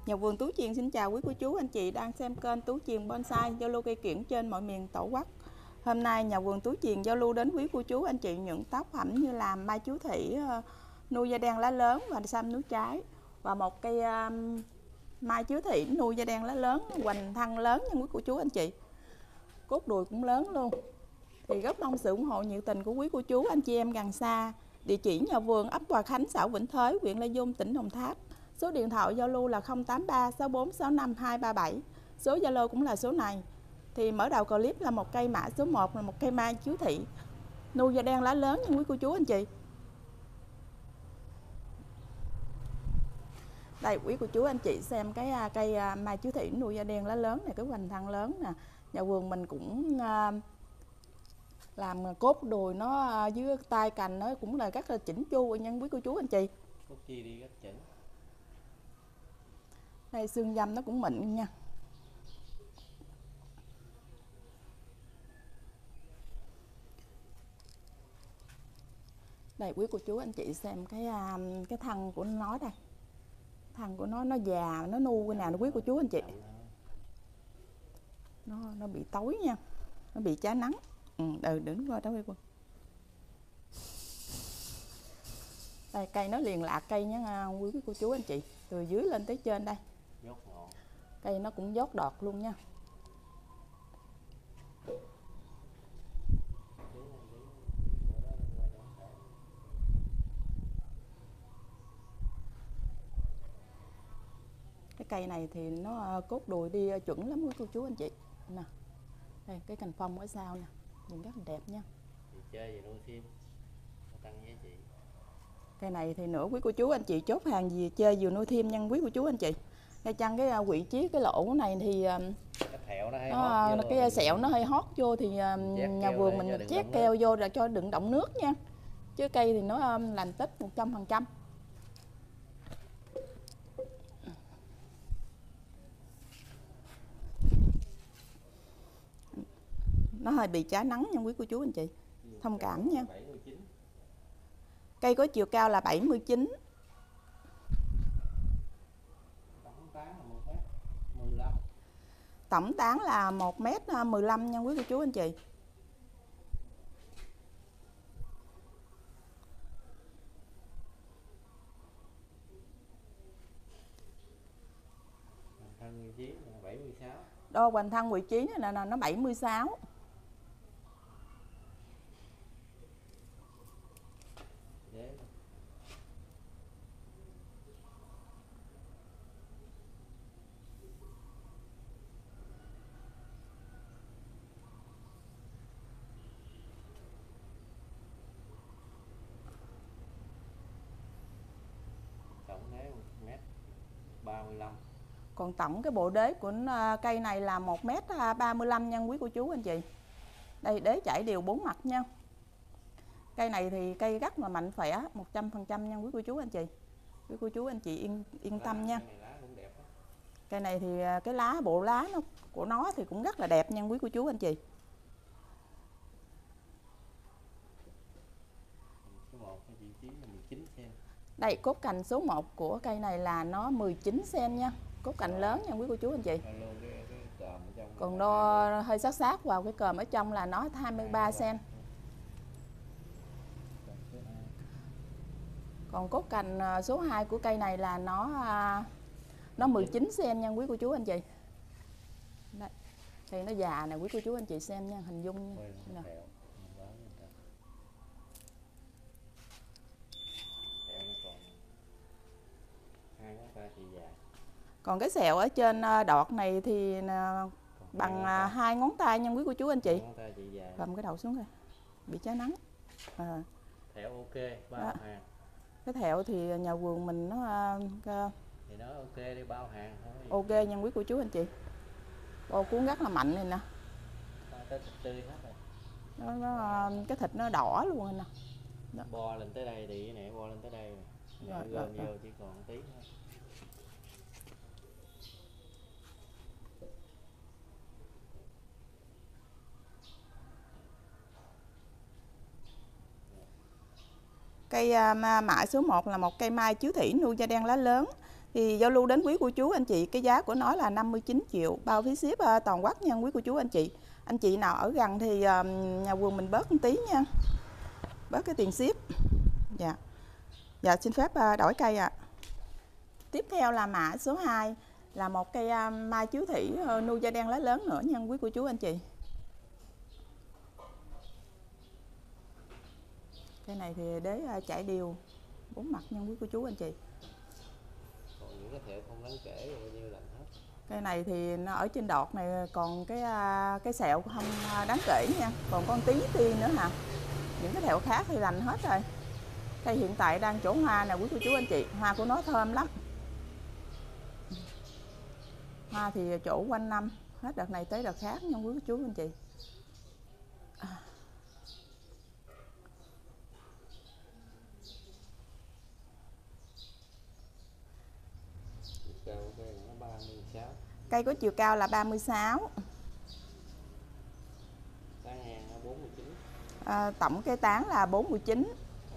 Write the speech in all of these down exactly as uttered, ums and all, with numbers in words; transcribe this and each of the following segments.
Nhà vườn Tú Chiền xin chào quý cô chú anh chị đang xem kênh Tú Chiền Bonsai, giao lưu cây kiểng trên mọi miền Tổ quốc. Hôm nay nhà vườn Tú Chiền giao lưu đến quý cô chú anh chị những tác phẩm như là mai chú thủy, nuôi da đen lá lớn và xăm núi trái, và một cây um, mai chú thủy nuôi da đen lá lớn, hoành thân lớn nha quý cô chú anh chị. Cốt đùi cũng lớn luôn. Thì rất mong sự ủng hộ nhiệt tình của quý cô chú anh chị em gần xa. Địa chỉ nhà vườn ấp Hòa Khánh, xã Vĩnh Thới, huyện Lai Vung, tỉnh Đồng Tháp. Số điện thoại giao lưu là không tám ba sáu bốn sáu năm hai ba bảy. Số Zalo cũng là số này. Thì mở đầu clip là một cây mã số một là một cây mai chú thị nuôi da đen lá lớn nha quý cô chú anh chị. Đây quý cô chú anh chị xem cái cây mai chú thị nuôi da đen lá lớn này, cái hoành thân lớn nè. Nhà vườn mình cũng làm cốt đùi nó dưới tay cành nó cũng là rất là chỉnh chu nha quý cô chú anh chị. Cốt chi đi rất chỉnh. Đây xương dăm nó cũng mịn nha. Đây quý cô chú anh chị xem cái cái thân của nó đây. Thân của nó nó già, nó nu cái nào nó quý cô chú anh chị. Nó nó bị tối nha. Nó bị cháy nắng. Ừ, ừ đứng qua đó quý cô. Đây cây nó liền lạc cây nhá quý cô chú anh chị, từ dưới lên tới trên đây. Dốt ngọn. Cây nó cũng dốt đọt luôn nha. Cái cây này thì nó cốt đùi đi chuẩn lắm quý cô chú anh chị. Nè. Đây cái cành phong ở sau nè, nhìn rất là đẹp nha. Thì chơi về nuôi thêm, tăng giá trị. Cây này thì nữa quý cô chú anh chị chốt hàng gì chơi vừa nuôi thêm nha quý cô chú anh chị. Cây chăng cái vị trí cái lỗ này thì cái thẹo nó hay nó, hót vô, cái sẹo nó hơi hót vô thì nhà vườn mình chét keo vô là cho đừng động nước nha. Chứ cây thì nó lành tích một trăm phần trăm. Nó hơi bị cháy nắng nha quý cô chú anh chị. Thông cảm nha. Cây có chiều cao là bảy mươi chín. Tổng tán là một mét mười lăm nha quý cô chú anh chị. Thân vị trí là bảy mươi sáu. Đo hoành thân vị trí này là nó bảy mươi sáu. Tổng thế một mét ba mươi lăm. Còn tổng cái bộ đế của cây này là một mét ba mươi lăm nha quý cô chú anh chị. Đây đế chảy đều bốn mặt nha. Cây này thì cây rất là mạnh khỏe một trăm phần trăm nha quý cô chú anh chị. Quý cô chú anh chị yên yên tâm nha. Cây này thì cái lá bộ lá nó của nó thì cũng rất là đẹp nha quý cô chú anh chị. Số một cái vị trí là mười chín xăng-ti-mét. Đây cốt cành số một của cây này là nó mười chín xăng-ti-mét nha. Cốt cành lớn nha quý cô chú anh chị. Còn đo hơi sát sát vào cái còm ở trong là nó hai mươi ba xăng-ti-mét. Còn cốt cành số hai của cây này là nó nó mười chín xăng-ti-mét nha quý cô chú anh chị. Đây. Cây nó già nè quý cô chú anh chị xem nha, hình dung nha. Nè. Còn cái sẹo ở trên đọt này thì bằng hai ngón tay nha quý cô chú anh chị. Cầm cái đầu xuống đây. Bị cháy nắng. À. Thẹo ok, bao hàng. Cái thẹo thì nhà vườn mình nó thì nó ok đi, bao hàng thôi. Ok nha quý cô chú anh chị. Bò cuốn rất là mạnh này nè. Tới thịt tươi hết rồi. Nó, nó cái thịt nó đỏ luôn rồi nè. Đó. Bo lên tới đây thì nè, bo lên tới đây nè. Rồi, rồi, vô rồi. Chỉ còn tí thôi. Cây mã số một là một cây mai chiếu thủy nuôi da đen lá lớn. Thì giao lưu đến quý cô chú anh chị, cái giá của nó là năm mươi chín triệu, bao phí ship uh, toàn quốc nha quý cô chú anh chị. Anh chị nào ở gần thì uh, nhà vườn mình bớt một tí nha, bớt cái tiền ship. Dạ. Dạ xin phép uh, đổi cây ạ. À. Tiếp theo là mã số hai, là một cây uh, mai chiếu thủy uh, nuôi da đen lá lớn nữa nha quý cô chú anh chị. Cây này thì đế uh, chải đều bốn mặt nha quý cô chú anh chị. Còn những cái thẹo không đáng kể bao nhiêu lạnh hết. Cây này thì nó ở trên đọt này, còn cái uh, cái sẹo không uh, đáng kể nha, còn con tí ti nữa hả. Những cái thẹo khác thì lành hết rồi. Cây hiện tại đang chỗ hoa nè quý cô chú anh chị, hoa của nó thơm lắm. Hoa thì chỗ quanh năm, hết đợt này tới đợt khác nha quý cô chú anh chị. À. Cây có chiều cao là ba mươi sáu. Tán ngang nó bốn mươi chín. À, tổng cây tán là bốn mươi chín.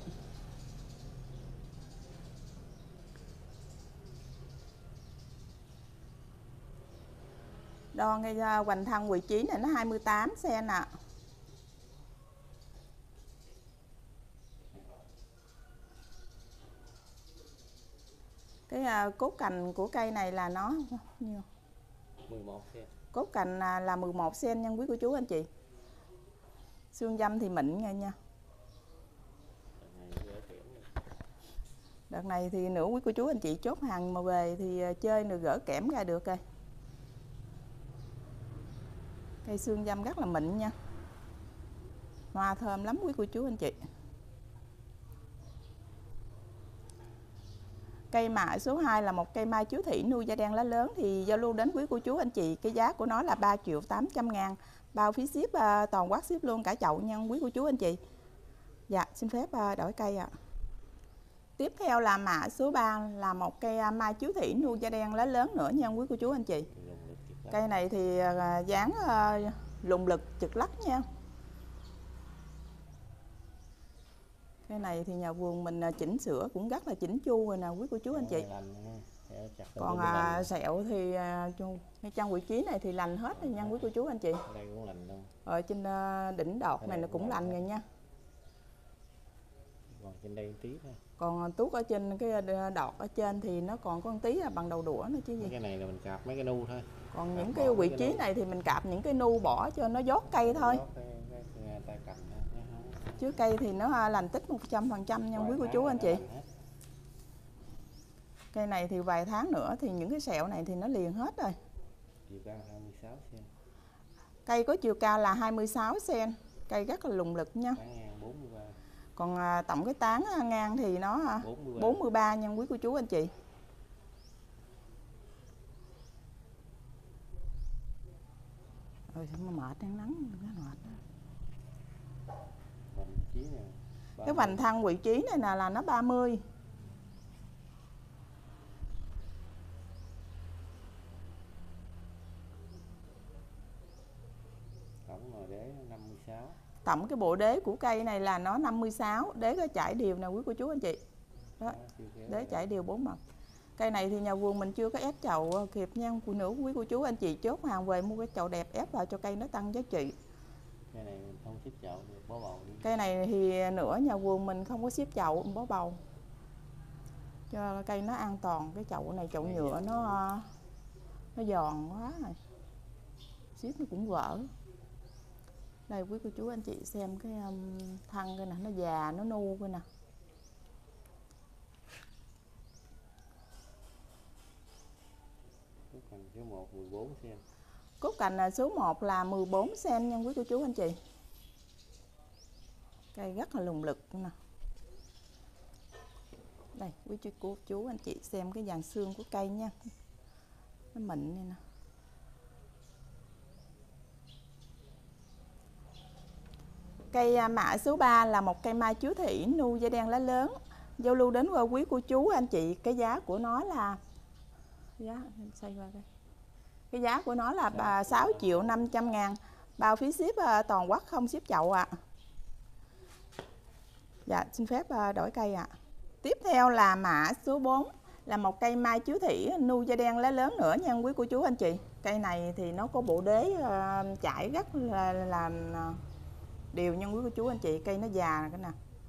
Đo ngay hoành thân vị trí này nó hai mươi tám xen ạ. À. Cái uh, cốt cành của cây này là nó nhiêu? mười một xen. Cốt cành uh, là mười một xen nha quý cô chú anh chị. Xương dăm thì mịn nha nha. Đợt này thì nữa quý cô chú anh chị chốt hàng mà về thì chơi được gỡ kẽm ra được rồi. Cây xương dăm rất là mịn nha. Hoa thơm lắm quý cô chú anh chị. Cây mã số hai là một cây mai chiếu thị nuôi da đen lá lớn, thì giao lưu đến quý cô chú anh chị, cái giá của nó là ba triệu tám trăm ngàn, bao phí ship uh, toàn quốc ship luôn cả chậu nha quý cô chú anh chị. Dạ xin phép uh, đổi cây ạ. À. Tiếp theo là mã số ba, là một cây uh, mai chiếu thị nuôi da đen lá lớn nữa nha quý cô chú anh chị. Cây này thì uh, dáng uh, lùng lực chực lắc nha. Cái này thì nhà vườn mình chỉnh sửa cũng rất là chỉnh chu rồi nè quý cô chú anh chị. Còn à, sẹo thì à, ngay trong vị trí này thì lành hết rồi nha quý cô chú anh chị. Đây cũng lành luôn. Ở trên à, đỉnh đọt này nó cũng lành rồi nha. Còn trên đây tí thôi. Còn tuốt ở trên cái đọt ở trên thì nó còn có một tí là bằng đầu đũa nữa chứ gì. Cái này là mình cạp mấy cái nu thôi. Còn những cái vị trí này thì mình cạp những cái nu bỏ cho nó dốt cây thôi. Chứ cây thì nó lành tích một trăm phần trăm nha quý cô chú anh chị. Cây này thì vài tháng nữa thì những cái sẹo này thì nó liền hết rồi. Chiều cao hai mươi sáu xen. Cây có chiều cao là hai mươi sáu xen. Cây rất là lùng lực nha. bốn mươi ba. Còn à, tổng cái tán ngang thì nó bốn mươi ba nha quý cô chú anh chị. Rồi sao mà mệt đang nắng nó mệt. Cái vành thân vị trí này là, là nó ba mươi. Tổng rồi đế năm mươi sáu. Tổng cái bộ đế của cây này là nó năm mươi sáu. Đế có chải đều nè quý cô chú anh chị. Đó, đế chải đều bốn mặt. Cây này thì nhà vườn mình chưa có ép chậu kịp nha. Phụ nữ quý cô chú anh chị chốt hàng về mua cái chậu đẹp ép vào cho cây nó tăng giá trị. Cây này mình không ship chậu được, bó bầu đi. Cây này thì nữa nhà vườn mình không có ship chậu, bó bầu cho cây nó an toàn. Cái chậu này chậu nhựa nó nó giòn quá rồi, ship nó cũng vỡ. Đây quý cô chú anh chị xem cái um, thân cái nè, nó già nó nu coi nè. Cốt cành số một mười bốn xen. Cốt cành số một là mười bốn xen nha quý cô chú anh chị. Cây rất là lùng lực nè. Đây quý chú, cô chú anh chị xem cái dàn xương của cây nha. Nó mịn này nè. Cây mã số ba là một cây mai chiếu thị nuôi da đen lá lớn. Giao lưu đến qua quý cô chú anh chị, cái giá của nó là giá xoay qua đây. Cái giá của nó là sáu triệu năm trăm ngàn, bao phí ship toàn quốc không ship chậu ạ. À. Dạ xin phép đổi cây ạ. À. Tiếp theo là mã số bốn là một cây mai chiếu thủy nu da đen lá lớn nữa nha quý cô chú anh chị. Cây này thì nó có bộ đế uh, chảy rất là, là đều nha quý cô chú anh chị. Cây nó già cái nè.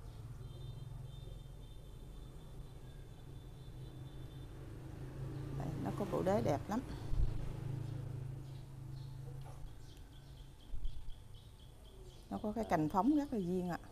Đây, nó có bộ đế đẹp lắm. Nó có cái cành phóng rất là duyên ạ.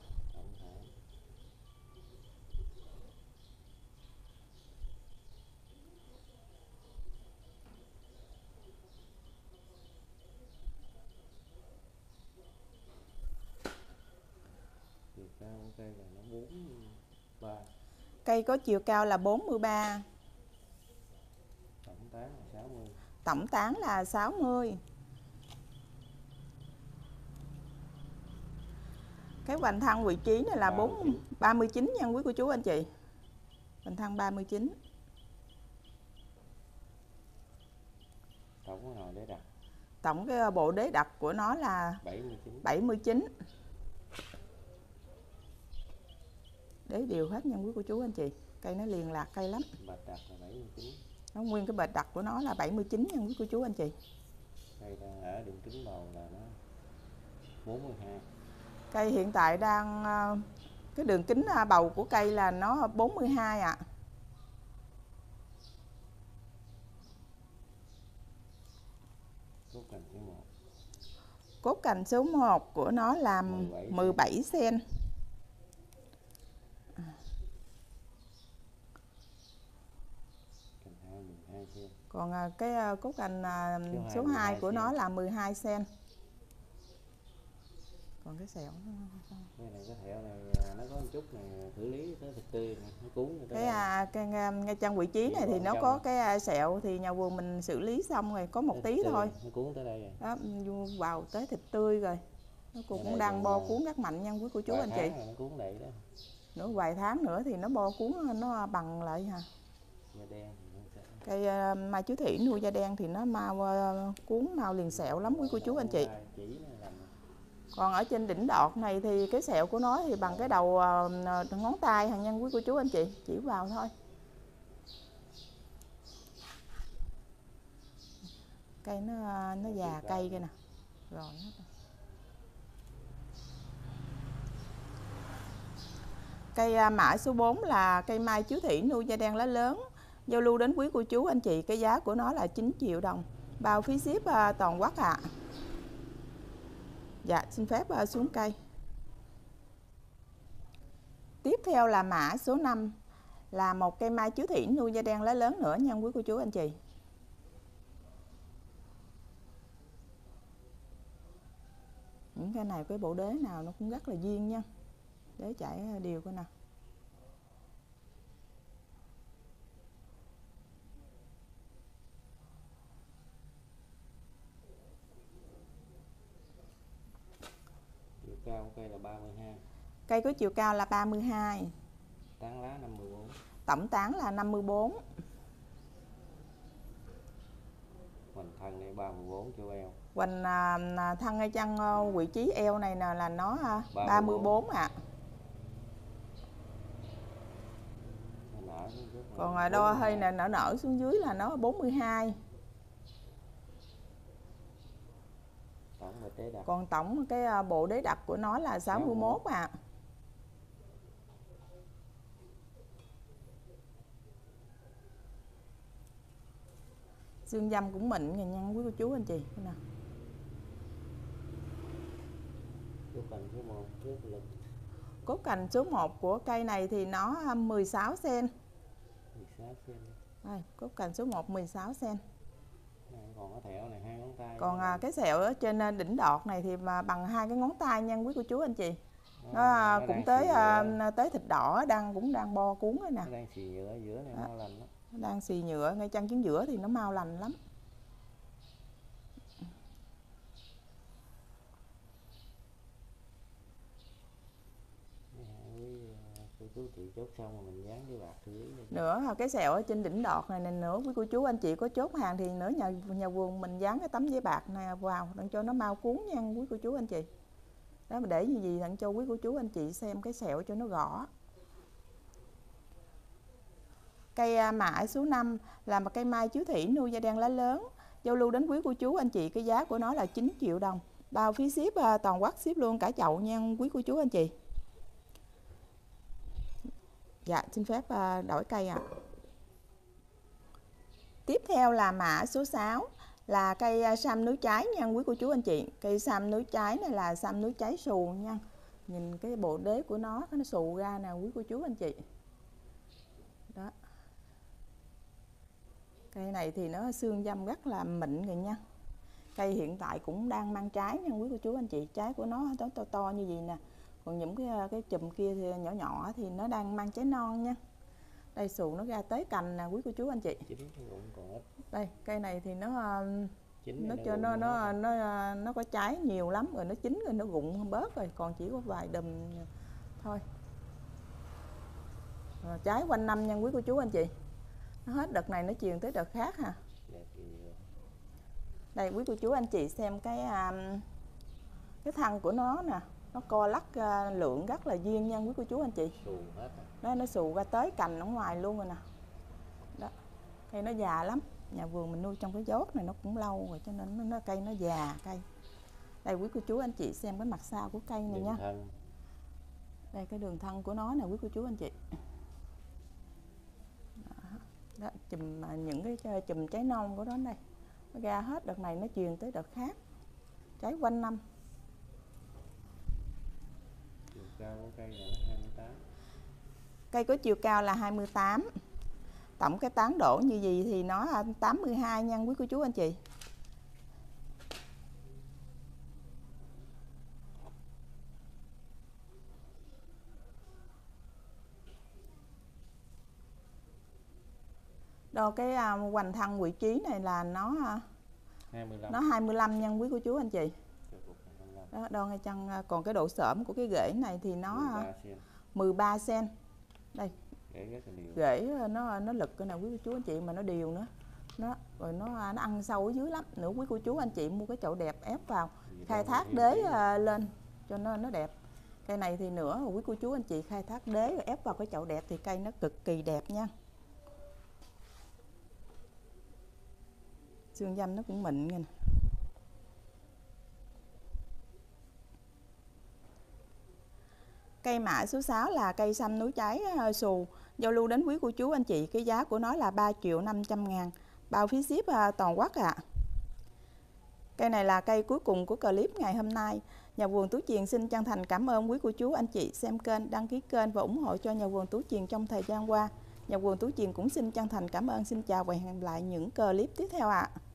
Cây là nó bốn mươi ba. Cây có chiều cao là bốn mươi ba. Tổng tán là sáu mươi. Tổng tán là sáu mươi. Cái vành thân vị trí này là bốn ba mươi chín nha quý cô chú anh chị. Vành thân ba mươi chín. Tổng cái nồi đế đặt. Tổng cái bộ đế đặt của nó là bảy mươi chín. bảy mươi chín. Đế đều hết nha quý cô chú anh chị. Cây nó liền lạc cây lắm. Bạch đặt là bảy mươi chín. Nó nguyên cái bệt đặt của nó là bảy mươi chín nha quý cô chú anh chị. Cây đang ở đường kính bầu là nó bốn mươi hai. Cây hiện tại đang cái đường kính bầu của cây là nó bốn mươi hai ạ. À. Cốt cành số một. Cốt cành số một của nó là mười bảy xen. Còn cái cốt cành số hai của nó là mười hai xen. Còn cái sẹo nó cái này cái thẹo này nó có một chút này xử lý tới thịt tươi này, nó cuốn cái, à, cái ngay trong vị trí này thì nó có cái sẹo thì nhà vườn mình xử lý xong rồi có một tí tươi, thôi. nó cuốn tới đây rồi. Đó, vào tới thịt tươi rồi. Nó cũng, cũng đang bo cuốn rất mạnh nha quý cô chú anh chị. Nó cuốn đầy đó. Nữa vài tháng nữa thì nó bo cuốn nó bằng lại hả. Da đen. Cây uh, mai chiếu thủy nuôi da đen thì nó mau uh, cuốn mau liền sẹo lắm quý cô chú anh chị. Còn ở trên đỉnh đọt này thì cái sẹo của nó thì bằng cái đầu uh, ngón tay hàng nhân quý cô chú anh chị, chỉ vào thôi. Cây nó nó già cây kia nè. Rồi hết. Cây uh, mã số bốn là cây mai chiếu thủy nuôi da đen lá lớn. Giao lưu đến quý cô chú anh chị, cái giá của nó là chín triệu đồng. Bao phí ship uh, toàn quốc ạ. À. Dạ, xin phép uh, xuống cây. Tiếp theo là mã số năm là một cây mai chiếu thủy nuôi da đen lá lớn nữa nha quý cô chú anh chị. Những cây này cái bộ đế nào nó cũng rất là duyên nha. Đế chảy đều coi nè. Chiều cao cây là ba mươi hai. Cây có chiều cao là ba mươi hai. Tán lá năm mươi bốn. Tổng tán là năm mươi bốn. Hoành thân này ba mươi bốn chỗ eo. Hoành à, thân ngay chân vị trí eo này nè là nó à, ba mươi bốn ạ. À. Còn đo hơi nè nở nở xuống dưới là nó bốn mươi hai. Tổng đế đặt. Còn tổng cái bộ đế đặt của nó là sáu mươi mốt ạ. À. Xương dăm cũng mịn nha nha quý cô chú anh chị. Nè. Cốt cành số một rất lực. Cốt cành số một của cây này thì nó mười sáu xen. mười sáu xen. Đây, cốt cành số một mười sáu xen. Còn cái thẹo này hai ngón tay. Còn à, cái sẹo ở trên đỉnh đọt này thì mà bằng hai cái ngón tay nha quý cô chú anh chị. Nó, nó cũng tới à, tới thịt đỏ đang cũng đang bo cuốn rồi nè. Nó đang xì nhựa ở giữa này mau lành lắm. Nó đang xì nhựa ngay chân chính giữa thì nó mau lành lắm. Cô chú chị chốt xong rồi mình dán với bạc xử lý. Nữa cái sẹo ở trên đỉnh đọt này, này nữa quý cô chú anh chị có chốt hàng thì nữa nhà nhà vườn mình dán cái tấm giấy bạc này vào để cho nó mau cuốn nha quý cô chú anh chị. Đó mà để như gì đặng cho quý cô chú anh chị xem cái sẹo cho nó rõ. Cây mã số năm là một cây mai chiếu thủy nuôi da đen lá lớn. Giao lưu đến quý cô chú anh chị, cái giá của nó là chín triệu đồng. Bao phí ship toàn quốc, ship luôn cả chậu nha quý cô chú anh chị. Dạ, xin phép đổi cây ạ. À. Tiếp theo là mã số sáu là cây sam núi trái nha quý cô chú anh chị. Cây sam núi trái này là sam núi trái xù nha. Nhìn cái bộ đế của nó, nó xù ra nè quý cô chú anh chị. Đó. Cây này thì nó xương dâm rất là mịn rồi nha. Cây hiện tại cũng đang mang trái nha quý cô chú anh chị. Trái của nó to to, to như vậy nè. Còn những cái cái chùm kia thì nhỏ nhỏ thì nó đang mang trái non nha. Đây xù nó ra tới cành nè quý cô chú anh chị. Đây cây này thì nó nó cho nó nó nó nó có trái nhiều lắm rồi, nó chín rồi nó rụng bớt rồi, còn chỉ có vài đùm thôi. Rồi, trái quanh năm nha quý cô chú anh chị. Nó hết đợt này nó truyền tới đợt khác ha. Đây quý cô chú anh chị xem cái cái thân của nó nè, nó co lắc lượng rất là duyên nha quý cô chú anh chị. Đó, nó xù ra tới cành ở ngoài luôn rồi nè. Đó. Cây nó già lắm. Nhà vườn mình nuôi trong cái dốt này nó cũng lâu rồi cho nên nó, nó cây nó già cây. Đây quý cô chú anh chị xem cái mặt sau của cây này nha. Thân. Đây cái đường thân của nó nè quý cô chú anh chị. Đó, đó chùm những cái chùm trái non của nó đây. Nó ra hết đợt này nó truyền tới đợt khác. Trái quanh năm. Chiều cao của cây là hai mươi tám. Cây có chiều cao là hai mươi tám. Tổng cái tán đổ như gì thì nó tám mươi hai nha quý cô chú anh chị. Đo cái uh, hoành thân vị trí này là nó uh, hai mươi lăm. Nó hai mươi lăm nha quý cô chú anh chị. Đó, đo ngay chân, còn cái độ xởm của cái rễ này thì nó mười ba xen. Đây. Rễ nó nó lực cái nào quý cô chú anh chị mà nó đều nữa. Nó rồi nó nó ăn sâu ở dưới lắm. Nữa quý cô chú anh chị mua cái chậu đẹp ép vào, khai thác đế uh, lên cho nó nó đẹp. Cây này thì nữa quý cô chú anh chị khai thác đế rồi ép vào cái chậu đẹp thì cây nó cực kỳ đẹp nha. Xương dâm nó cũng mịn nha. Cây mã số sáu là cây sam núi trái uh, xù. Giao lưu đến quý cô chú anh chị, cái giá của nó là ba triệu năm trăm ngàn. Bao phí ship uh, toàn quốc ạ. À. Cây này là cây cuối cùng của clip ngày hôm nay. Nhà vườn Tú Chiền xin chân thành cảm ơn quý cô chú anh chị xem kênh, đăng ký kênh và ủng hộ cho nhà vườn Tú Chiền trong thời gian qua. Nhà vườn Tú Chiền cũng xin chân thành cảm ơn, xin chào và hẹn gặp lại những clip tiếp theo ạ. À.